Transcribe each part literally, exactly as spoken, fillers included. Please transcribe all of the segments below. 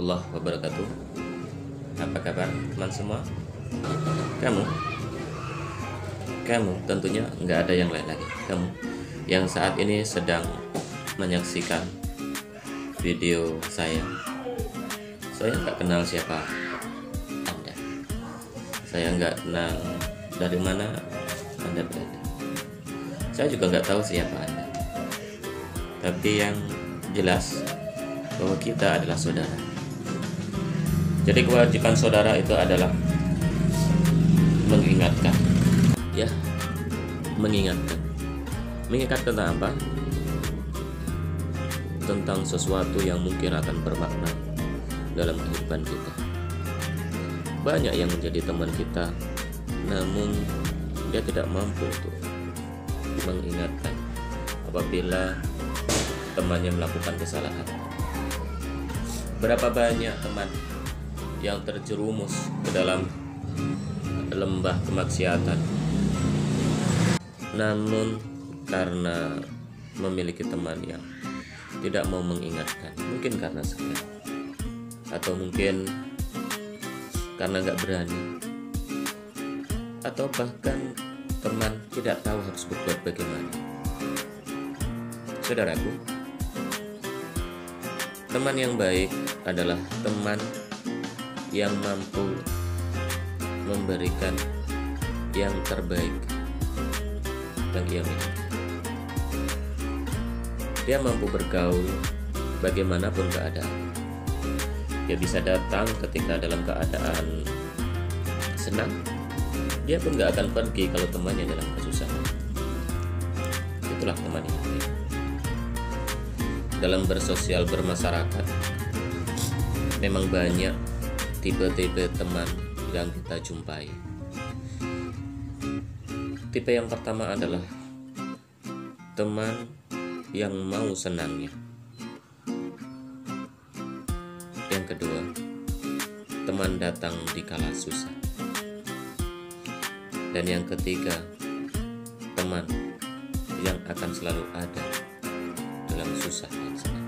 warahmatullahi wabarakatuh. Apa kabar teman semua? Kamu? Kamu tentunya nggak ada yang lain lagi. Kamu yang saat ini sedang menyaksikan video saya. Saya nggak kenal siapa Anda. Saya nggak kenal dari mana Anda berada. Saya juga nggak tahu siapa Anda. Tapi yang jelas bahwa kita adalah saudara. Jadi kewajiban saudara itu adalah mengingatkan, ya, mengingatkan. Mengingatkan tentang apa? Tentang sesuatu yang mungkin akan bermakna dalam kehidupan kita. Banyak yang menjadi teman kita, namun dia tidak mampu untuk mengingatkan apabila temannya melakukan kesalahan. Berapa banyak teman yang terjerumus ke dalam lembah kemaksiatan, namun karena memiliki teman yang tidak mau mengingatkan, mungkin karena segan, atau mungkin karena nggak berani, atau bahkan teman tidak tahu harus berbuat bagaimana. Saudaraku, teman yang baik adalah teman yang mampu memberikan yang terbaik yang ia miliki. Dia mampu bergaul bagaimanapun keadaan. Dia bisa datang ketika dalam keadaan senang. Dia pun gak akan pergi kalau temannya dalam kesusahan. Itulah teman yang baik. Dalam bersosial bermasyarakat, memang banyak tipe-tipe teman yang kita jumpai. Tipe yang pertama adalah teman yang mau senangnya. Yang kedua, teman datang di kala susah. Dan yang ketiga, teman yang akan selalu ada dalam susah dan senang.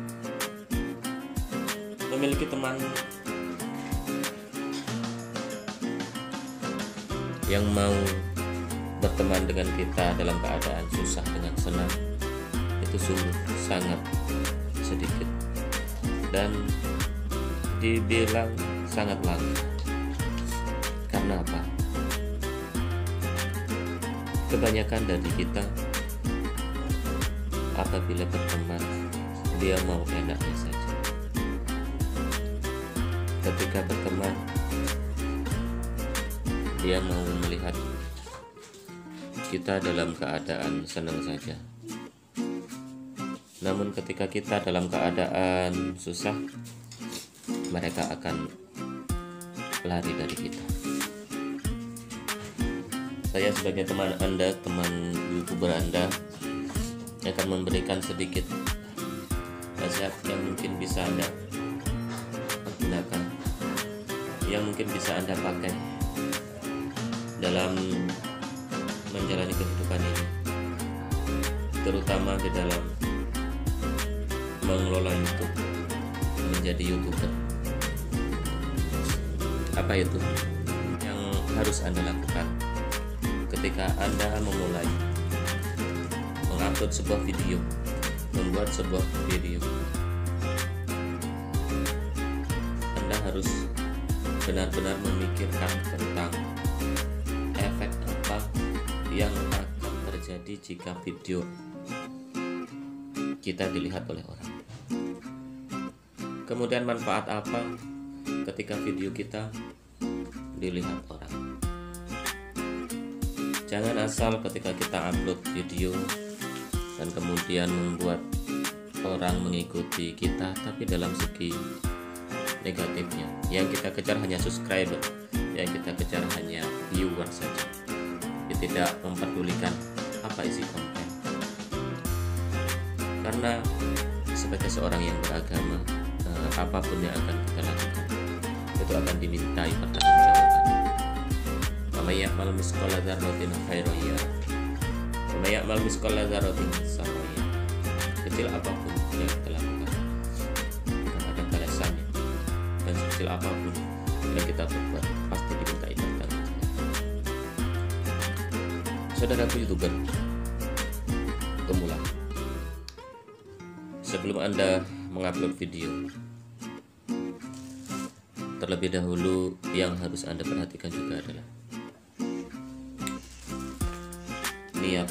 Memiliki teman yang mau berteman dengan kita dalam keadaan susah dengan senang itu sungguh sangat sedikit dan dibilang sangat langka. Karena apa? Kebanyakan dari kita apabila berteman, dia mau enaknya saja. Ketika berteman, dia mau melihat kita dalam keadaan senang saja. Namun ketika kita dalam keadaan susah, mereka akan lari dari kita. Saya sebagai teman Anda, teman YouTuber Anda, akan memberikan sedikit nasihat yang mungkin bisa Anda gunakan, yang mungkin bisa Anda pakai dalam menjalani kehidupan ini, terutama di dalam mengelola YouTube, menjadi YouTuber. Apa itu yang harus Anda lakukan ketika Anda memulai mengupload sebuah video, membuat sebuah video? Anda harus benar-benar memikirkan tentang efek apa yang akan terjadi jika video kita dilihat oleh orang. Kemudian manfaat apa ketika video kita dilihat orang. Jangan asal ketika kita upload video dan kemudian membuat orang mengikuti kita, tapi dalam segi negatifnya. Yang kita kejar hanya subscriber, yang kita kejar hanya viewer saja. Dia tidak memperdulikan apa isi konten. Karena sebagai seorang yang beragama, eh, apapun yang akan kita lakukan itu akan dimintai pertanggungjawaban. Wa may ya'mal mithqala dzarratin khairan yarah, wa may ya'mal mithqala dzarratin syarran yarah. Kecil apapun yang kita lakukan akan ada balasannya, dan sekecil apapun yang kita berbuat pasti dimintai pertanggung jawaban. Saudaraku YouTuber pemula, sebelum Anda mengupload video, terlebih dahulu yang harus Anda perhatikan juga adalah niat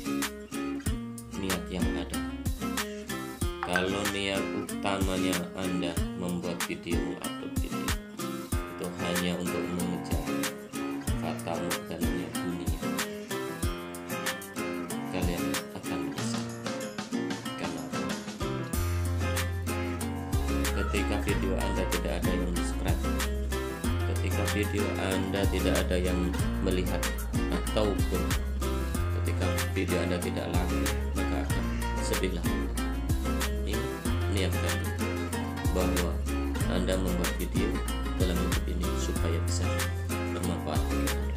niat yang ada. Kalau niat utamanya Anda membuat video, mengupload video itu hanya untuk mengejar kata mudahnya dunia, kalian akan menyesal. Karena ketika video Anda tidak ada yang subscribe, ketika video Anda tidak ada yang melihat, ataupun ketika video Anda tidak laku, maka akan sedihlah. Niatkan bahwa Anda membuat video dalam hidup ini supaya bisa bermanfaat bagi Anda.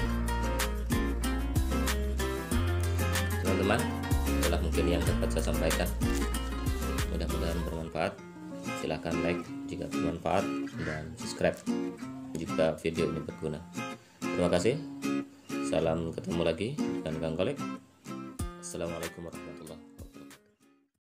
Teman-teman, itulah mungkin yang dapat saya sampaikan. Mudah-mudahan bermanfaat. Silahkan like jika bermanfaat dan subscribe jika video ini berguna. Terima kasih. Salam ketemu lagi dengan Kang Kolek. Assalamualaikum warahmatullahi wabarakatuh.